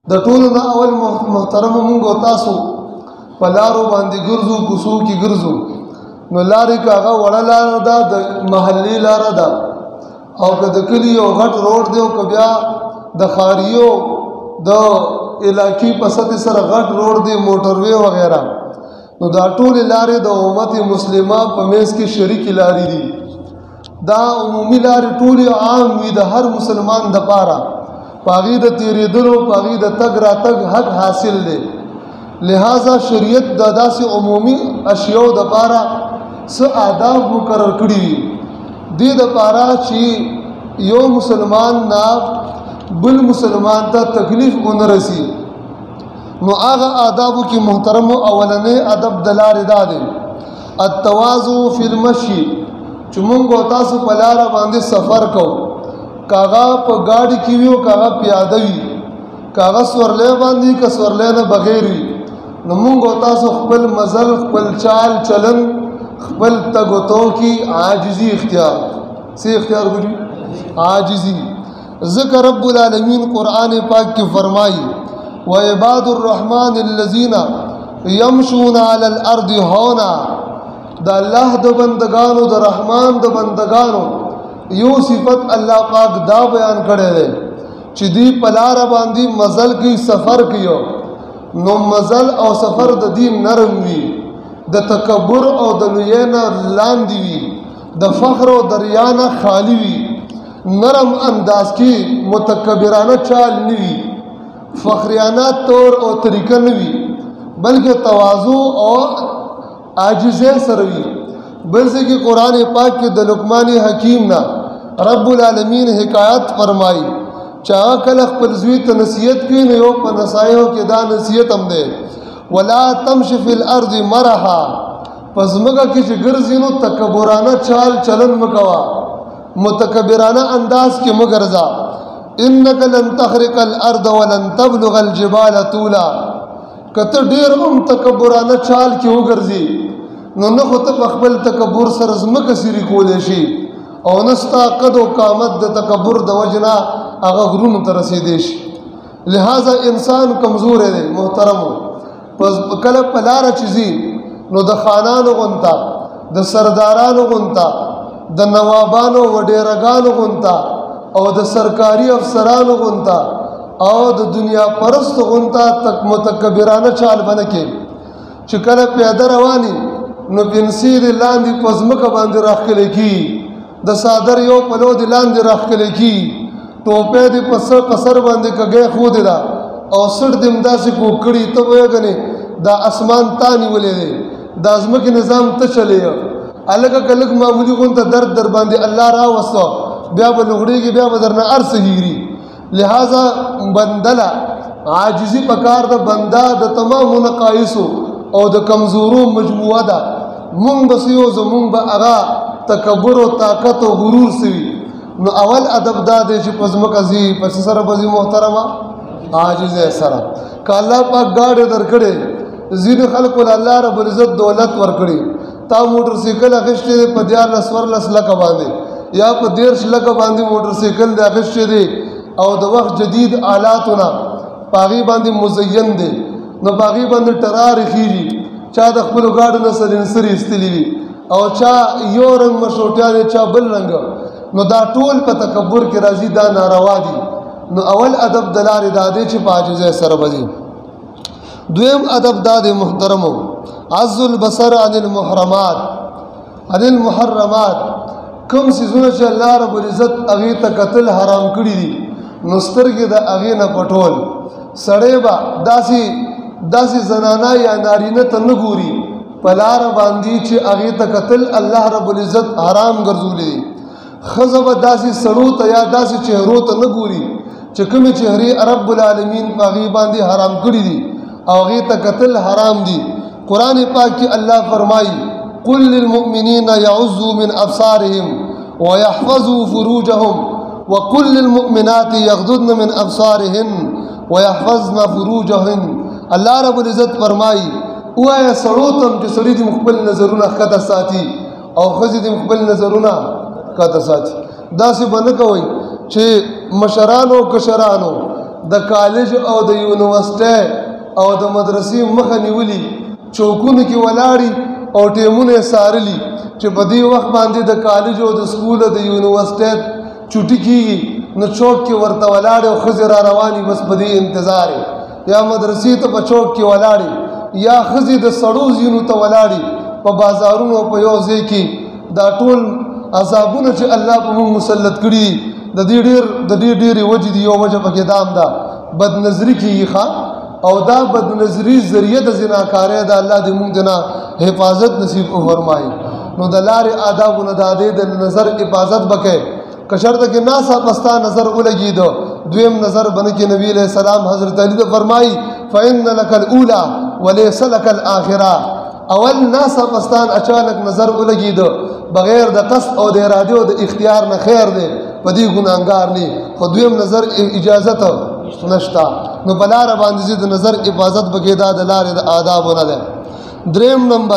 د ټولو نه اول محترم مونږ او تاسو په لارو باندې ګرځو کوڅو کې ګرځو نو لارې که هغه وړه لاره ده د محلي لاره ده او که د کلي یو غټ روډ دی او که بیا د ښاریو د علاقې په سطح سره غټ روډ دی موټروې وغیره نو دا ټولې لارې د امت مسلمه په منځ کې شریکې لارې دي دا عمومي لارې ټولې عام وي د هر مسلمان دپاره په هغې د تېرېدلو په هغې د تګ راتګ حق حاصل دی لہذا شریعت د داسې عمومي اشیاو دپاره څه آداب مقرر کړي وي دې دپاره چې یو مسلمان نه بل مسلمان ته تکلیف ونه رسي نو هغه آدابو کې محترمو اولنی ادب د لارې دا دی التواضع فی المشي چې مونږ او تاسو په لاره باندې سفر کوو کاغه په گاڑی کې وي او کاغه پیاده وي کاغه سورلی باندې که سورلی نه بغیر وي نو مونږ او تاسو خپل مزل خپل چال چلن خپل تګ و تو کې عاجزي اختیار څه اختیار کړي عاجزي ذکر رب العالمین قرآن پاک کی فرمائی وعباد الرحمن الذین یمشون علی الارض ہونا دا اللہ دا بندگانو دا رحمان دا بندگانو یو صفت اللہ پاک دا بیان کرے دے چی دی پلارا باندی مزل کی سفر کیو نو مزل او سفر دا دی نرم وی دا تکبر او دا لوینا لاندی وی دا فخر او دریانا خالی وی نرم انداز کی متکبرانہ چال نوی فخریانہ طور او طریقہ نوی بلکہ تواضع اور عاجزے سروی بلکہ کہ قرآن پاک کے لقمان حکیم نا رب العالمین حکایت فرمائی چاہا کلخ پر زویت نصیحت کی نیو پر نسائیوں کے دا نصیحت ہم دے ولا تمش فی الارض مرحا پس مگا کچھ گرزینو تکبرانہ چال چلن مکوا متکبرانہ انداز کے مگرزا انکا لن تخرق الارض ولن تبلغ الجبال طولا کته ډیر هم تکبرانه چال کې وګرځي نو نه خو ته په خپل تکبر سره ځمکه سیري کولی شي او نه ستا قد او قامت د تکبر د وجنه هغه غرونو ته رسېدی شي لہذا انسان کمزور دی محترمو پس کله په لاره چې ځي نو د خانانو غونته د سردارانو غونته د نوابانو وډیرګانو غونته او د سرکاري افسرانو غونته او د دنیا پرست غونته تک متکبرانه چال بنکې چې کله پیاده رواني نو پنسي د لاندې په ځمکه باندې راښکلی کي د صادر یو پلو د لاندې راښکلی کي ټوپۍ د په سر باندې کږی ښودې ده او سټ د همداسې کوږ کړي ته به یې ګنې دا اسمان تا نیولی دی دا ځمکې نظام ته چلی هلکه که لږ معمولي غونته درد در باندې الله راوسته بیا به لغړېږي بیا به درنه هر څه هېري لہذا بندلا عاجزی پکار دا بندا د تمامو نقایصو او د کمزورو مجموعه ده مونږ به سیو زمونږ به هغه تکبر او طاقت او غرور سوي نو اول ادب دا دی چې په ځمکه ځي په څه سره به ځي محترمه عاجزۍ سره که الله پاک ګاډی درکړې ځینې خلکو له الله رب العزت دولت ورکړي تا موټر سایکل اخیستی دی په 14 لکه باندې یا په 13 لکه باندې موټر سایکل دی اخیستی دی او د وخت جدید آلاتونه پاغي باندې مزین دي نو پاغي باندې ټرار خيږي چا د خپل گاډو نه سلنسر استلی وي او چا یو رنگ مشوټیان چا بل رنگ نو دا ټول په تکبر کې راځي دا ناروا دي نو اول ادب د لارې دا دی چې په عاجزۍ سره وځي دویم ادب دا دی محترمو عز البصر عن المحرمات کوم څیزونه چې الله رب العزت هغې ته کتل حرام کړي دي نو سترګې د هغې نه پټول سړی به داسې زنانه یا نارینه ته نه ګوري په لاره باندې چې هغې ته کتل الله رب العزت حرام ګرځولی دی ښځه به داسې سړو ته یا داسې چهرو ته نه ګوري چې کومې چهرې رب العالمین په هغې باندې حرام کړي دي او هغې ته کتل حرام دي قرآن پاک کې الله فرمایي قل للمؤمنین یعظوا من ابصارهم ويحفظوا فروجهم وقل للمؤمنات یغضضن من ابصارهن ويحفظن فروجهن الله رب العزت فرمایي وایا سړو ته چې سړي دې خپل نظرونه ښکته ساتي او ښځې دې خپل نظرونه ښکته ساتي داسې به نه کوئ چې مشرانو کشرانو د کالج او د یونیورسټۍ او د مدرسې مخه نیولي چوکونو کې ولاړي او ټیمونه سارلي چې په دې وخت باندې د کالج او د سکول او د یونیورسټۍ چوټي کېږي نو چوک کې ورته ولاړې او ښځې را رواني بس په دې انتظار یا مدرسې ته په چوک کې ولاړې یا ښځې د سړو ځینو ته ولاړې په بازارونو په یو ځای کې دا ټول عذابونه چې الله په موږ مسلط کړي د دې ډېرې وجې دي یو وجه پکې دام ده بدنظري کېږي ښه او دا بدنظري ذریعه د زناکارۍ ده الله دې موږ نه حفاظت نصیب وفرمایي نو د لارې آدابونه د دې د نظر حفاظت بکې که شرطه کې ناڅاپه ستا نظر ولګېده دویم نظر بنه کې نبی علیہ السلام حضرت علی ته فرمایي فإن لك الأولى وليس لك الآخرة اول ناڅاپه ستا اچانک نظر ولګېده بغیر د قصد او د ارادې او د اختیار نه خیر دی په دې ګناهګار نه خو دویم نظر اجازت نشته نو په لاره باندې د نظر حفاظت بکې دا د لارې د آدابونه ده دریم نمبر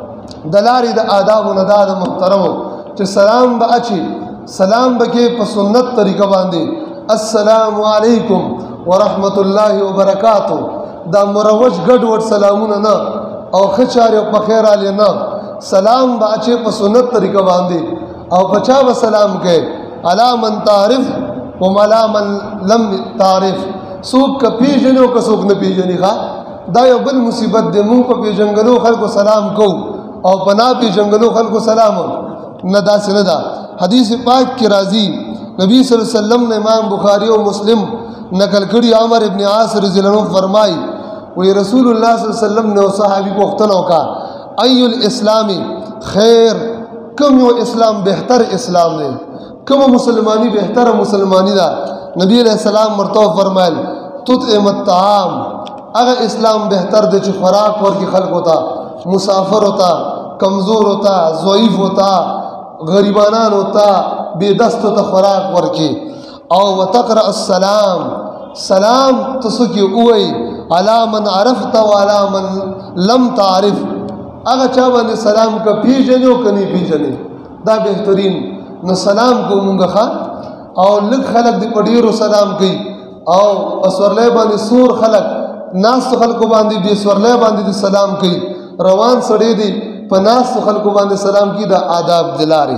د لارې د آدابونه دا د محترمو چې سلام به اچي سلام بکې په سنت طریقه باندې السلام علیکم ورحمت الله وبرکاتہ دا مروج ګډ وډ سلامونه نه او خچاره او په خیر علي نه سلام به اچي په سنت طریقه باندې او بچا به سلام کوي علی من تعرف وملا من لم تعرف سوق ک پیژنو ک سوق نه پیژني ښا دا یو بل مصیبت دی مونږ په پیژنګلو خلکو سلام کو او پنا پیژنګلو خلکو سلام نه داسې نه ده حدیث پاک کی راضی نبی صلی اللہ علیہ وسلم نے امام بخاری و مسلم نقل کړي عمر ابن عاص رضی اللہ عنہ فرمائی وی رسول اللہ صلی اللہ علیہ وسلم نے صحابی پوښتنه وکړه ای الاسلام خیر کوم یو اسلام بهتر اسلام دی کوم مسلمانی بهتر مسلمانی دا نبی علیہ السلام مرتو فرمایل تطعم الطعام اگر اسلام بهتر دی چې خوراک ورکی خلق ہوتا مسافر ہوتا کمزور ہوتا ضعیف ہوتا غریبانان ہوتا بے دست ہوتا خوراک ورکی او وتقرأ السلام سلام تسکی اوئی علی من عرفت و علی من لم تعرف اگر چاوانی سلام کا پیجنو کنی پیجنی دا بہترین نو سلام کو مونگا خواہ او لگ خلق دی پڑیرو سلام کی او اسورلے باندی سور خلق ناس خلقو باندی بی سورلے باندی دی سلام کی روان سڑی دی پناس خلقو باندې سلام کی دا آداب دلاري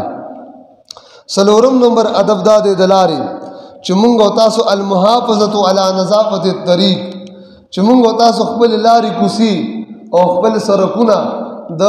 سلورم نمبر ادب داد دلاري چې مونږ تاسو المحافظه علی نظافه الطريق چې مونږ تاسو خپل لاري کوسي او خپل سرکونه د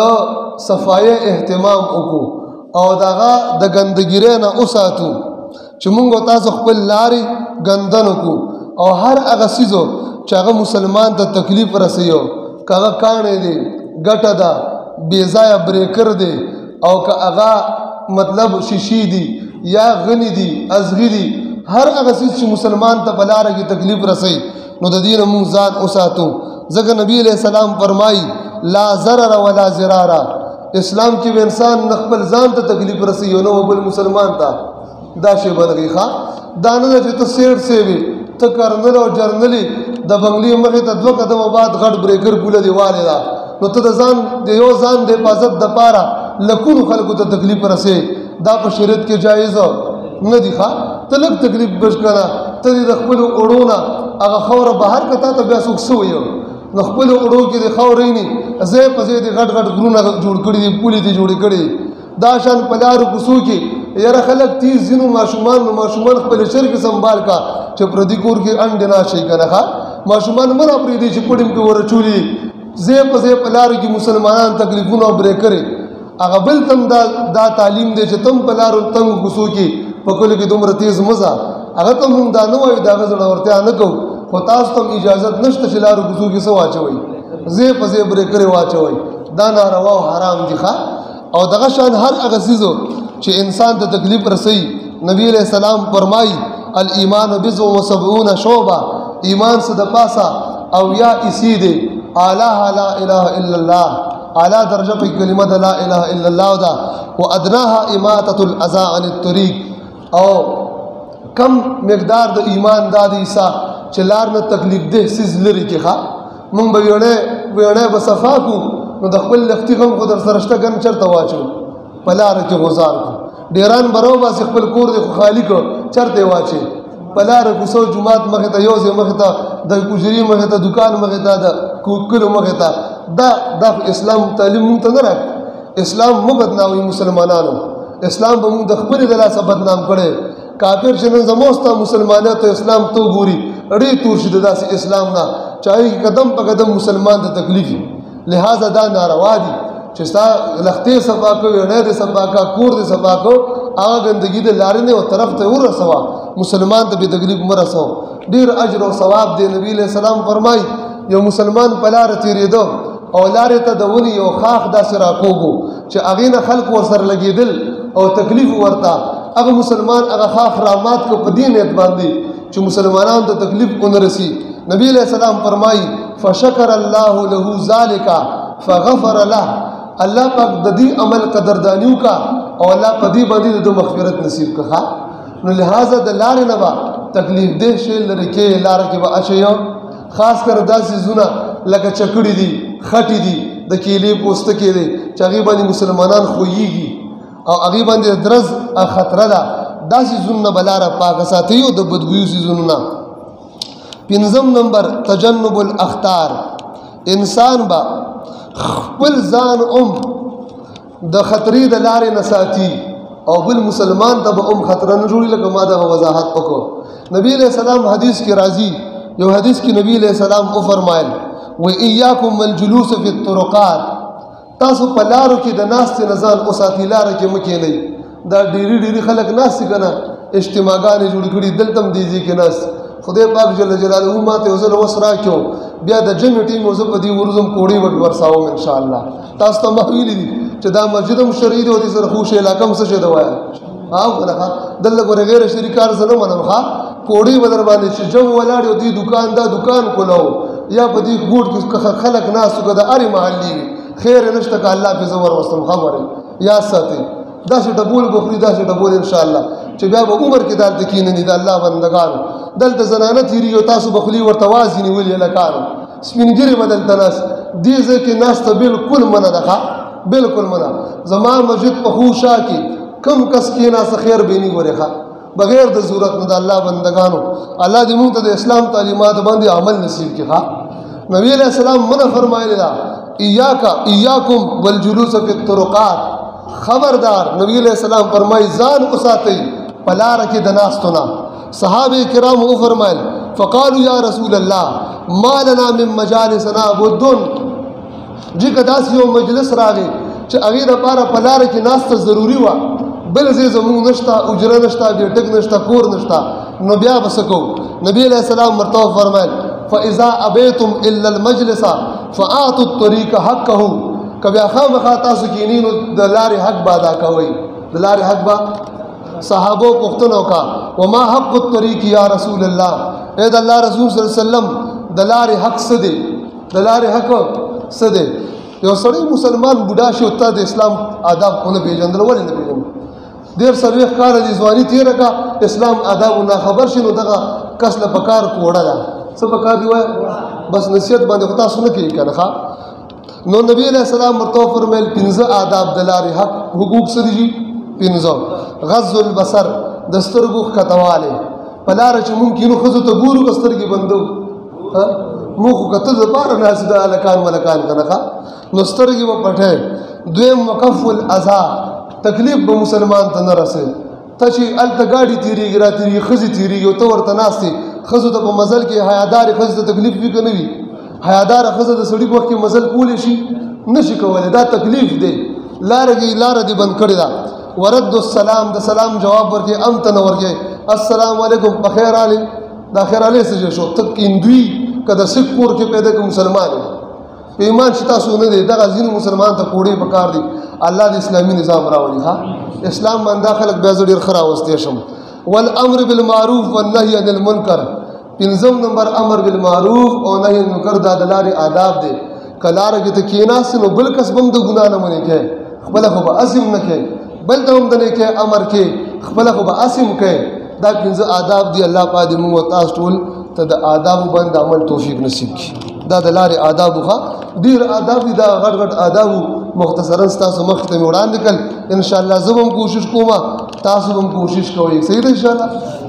صفای اهتمام وکړو او داغه د ګندګیره نه اوساتو چې مونږ تاسو خپل لاري ګندن وکړو او هر هغه سيزو چې هغه مسلمان ته تکلیف رسيو کاغه کانه دي ګټه ده بیزای بریکر دی او که اغا مطلب شیشی دی یا غنی دی ازغی دی هر اغا چیز چې مسلمان ته په لاره کې تکلیف رسي نو د دین مونږ ځان اوساتو ځکه نبی علیہ السلام فرمایي لا ضرر ولا ضرار اسلام کې انسان خپل ځان ته تکلیف رسي نو بل مسلمان ته دا شی بدغی ښا دا نه چې ته سیټ سیوي ته کرنل او جرنلی د بنگلي مخې ته دوه قدمه بعد غټ بریکر بوله دیواله دا نو ته د ځان د یو ځان د حفاظت د پاره لکونو خلکو ته تکلیف رسي دا په شریعت کې جایز نه دی ښا ته لږ تکلیف بچ کړه ته د خپل اورونه هغه خوره بهر کته ته بیا څوک سوی نو خپل اورو کې د خورې نه زه په دې غټ غټ ګرونه جوړ کړی دي پولی دي جوړ کړی دا شان پلارو کوسو کې یاره خلک 30 زینو ماشومان خپل شر کې سنبال کا چې پردي کور کې انډ نه شي کنه ښا ماشومان مړه پرې دي چې پړم کې ورچولي زه په پلارو کې مسلمانان تکلیفونه برې کړي هغه بل تم دا تعلیم دی چې تم پلارو تم کوسو کې په کول کې دومره تیز مزه هغه ته مونږ دا نه وایو دا غزړه ورته نه کو خو تاسو ته اجازه نشته چې لارو کوسو کې سو واچوي زه په زه برې کړي واچوي دا ناروا او حرام دي ښا او دغه شان هر هغه چیزو چې انسان ته تکلیف رسي نبی علیہ السلام فرمای الایمان بضع و سبعون شعبہ ایمان سے د پاسا او یا اسی دے اعلی لا الہ الا اللہ اعلی درجہ کی کلمہ لا الہ الا اللہ دا وادناها اماتۃ الاذى عن الطريق او کم مقدار د ایمان د عیسی چلار نه تکلیف ده سیز لري کې ښا مونږ به ویونه بصفا کو نو د خپل لختي غم خو در سرشته ګن چرته واچو پلار کې غزار کو ډیران برو باس خپل کور د خالق چرته واچي په لاره کوڅو جومات مخې ته یو ځای مخې ته د کجري مخې ته دکان مخې ته د کلو مخې ته دا اسلام تعلیم مونږ ته نه راکړي اسلام مو بدناموي مسلمانانو اسلام به مونږ د خپلې د لاسه بدنام کړی کافر چې نن زموږ ستا مسلمانیت او اسلام تو ګوري اړې تور شي د داسې اسلام نه چې هغې قدم په قدم مسلمان ته تکلیف وي لہذا دا ناروا دي چې ستا لختې صفا کو اړی دې صفا کا کور دې صفا کو هغه ګندګي د لارې نه او طرف ته ورسوه مسلمان ته بې تکلیف مه رسوه ډېر اجر او ثواب دی نبي علیه السلام فرمایي یو مسلمان په لاره تېرېده او لارې ته د ونې یو خاخ داسې راکوږو چې هغې نه خلک ورسره لګېدل او تکلیف ورته هغه مسلمان هغه خاخ رامات کو په دې نیت باندې چې مسلمانانو ته تکلیف ونه رسي نبی علیہ السلام فرمایي فشکر الله له ذلك فغفر له الله پاک د دې عمل قدردانیو کا او الله په دې باندې د مغفرت نصیب کړه نو لہذا د لارې نه به تکلیف دې شی لري کې لارې کې به اچي خاص کر داسې زونه لکه چکړې دي خټې دي د کیلې پوستکې دي چې هغې باندې مسلمانان خویږي او هغې باندې درز خطره ده داسې زونه به لاره پاکه ساتي او د بدبویو څیزونو نه پنځم نمبر تجنب الاخطار انسان به خپل ځان د خطرې د لارې نه ساتي او بل مسلمان ته به خطره نه جوړي لکه ما دغه وضاحت وکړو نبی علیہ السلام حدیث کې راځي یو حدیث کې نبی علیہ السلام وفرمایل وَإِيَّاكُمْ وَالْجُلُوسَ فِي الطُّرُقَاتِ تاسو په لارو کې د ناستې نه ځان وساتئ لاره کې مه کښېنئ دا ډېري خلک ناست که نه اجتماعګانې جوړې کړي دلته هم دې ځای کې ناست خدای پاک جل جلاله ما ته یو ځل وس راکړو بیا د جمع ټیم زه په دې ورځم کوړې به ورسوم انشاءالله تاسو ته ما ویلي دي چې دا مسجد هم شرعي دی او دې سره خوش علاقه هم څه شی ده وایه دلته ګورې غیر شرعي کار زه نه منم ښه کوړې به در باندې چې جمع ولاړ یو دې دکان کولو یا په دې ګوټ کې خلک ناست که د هرې محلې وي خیر نشته که الله پې زه وروستم خبرې یاد ساتئ داسې ډبول به خوري داسې ډبول انشاءالله چې بیا به عمر کې دلته کښېنني د الله بندګانو دلته زنانه تېرېږي او تاسو به خولې ورته وازې نیولي هلکانو سپین ږیرې به دلته ناست دې ځای کې ناسته بلکل منع ده ښه بلکل منع زما مسجد په خوشا کې کم کس کښېناسته خیر به یې نه ګورې ښه بغیر د ضرورت نه د الله بندګانو الله دې موږ ته د اسلام تعلیمات باندې عمل نصیب کړي ښه نبی علیہ السلام منع فرمایلی ده ایاکم والجلوس فی الطرقات خبردار نبی علیہ السلام فرمایي ځان وساتئ په لاره کې د ناستو نه صحابه کرام وفرمایل فقالوا یا رسول الله ما لنا من مجالسنا بد جی که داسې یو مجلس راغی چې هغې دپاره په لاره کې ناسته ضروري وه بل ځای زموږ نشته اجره نشته بیټک نشته کور نشته نو بیا به څه کوو نبی علیہ السلام ورته وفرمایل فاذا ابیتم الا المجلس فاعطوا الطریق حقه که بیا خامخا تاسو کښېنئ نو د لارې حق به ادا کوئ د لارې حق به صحابو پوښتنه وکړه وما حق الطریق یا رسول الله ای د الله رسول صلی الله علیه وسلم د لارې حق څه دی د لارې حق څه دی یو سړی مسلمان بوډا شي او تا د اسلام آداب ونه پېژندل ولې نه پېژني ډېر څلوېښت کاله دې ځواني تېره کړه اسلام آدابو ناخبر شي نو دغه کس له پکار کوړه ده څه پکار دی وایه بس نصیحت باندې خو تاسو نه کوي که نه ښه نو نبی علیہ السلام ورته وفرمیل پنځه آداب د لارې حق حقوق څه دي پنځه غض البصر د سترګو ښکتوالی په لاره چې مونږ کینو ښځو ته ګورو که سترګې بندو مونږ خو کتل دپاره ناست د هلکان ملکان که نه ښه نو سترګې به پټی دویم وکف الاذا تکلیف به مسلمان ته نه رسې ته چې هلته ګاډي تېرېږي را تېرېږي ښځې تېرېږي او ته ورته ناست یې ښځو ته په مزل کې حیادارې ښځې ته تکلیف وي که نه وي حیاداره ښځه د سړي په وخت کې مزل کولی شي نه شي کولی دا تکلیف دی لاره دې بند کړې ده ورد السلام د سلام جواب ورکړي ام ته نه ورکړي السلام علیکم په خیر علی دا خیر علی څه شو ته هندوي که د سکھ کور کې پیدا که مسلمان په ایمان چې تاسو نه دی دغه ځینې مسلمان ته کوړې پکار دي الله د اسلامي نظام راولي ها اسلام باندې دا خلک بیا زه ډېر ښه راوستی شم والامر بالمعروف والنهي عن المنکر پنځم نمبر امر بالمعروف او نهي عن المنکر دا د لارې آداب دی که لاره کې ته کښېناستې نو بل کس به هم د ګناه نه منې کوې خپله خو به اسم نه کوې بل ته هم د نیکۍ امر کې خپله خو به اسم کوې دا پنځه آداب دي الله پاک دې موږ تاسو ټول ته د آدابو باندې عمل توفیق نصیب کړي دا د لارې آدابو ښه ډېر آداب دي دا غټ آدابو مختصرا ستاسو مخې ته مې وړاندې کړل انشاءالله زه به هم کوشش کوم تاسو به هم کوشش کوئ صحیح ده انشاءالله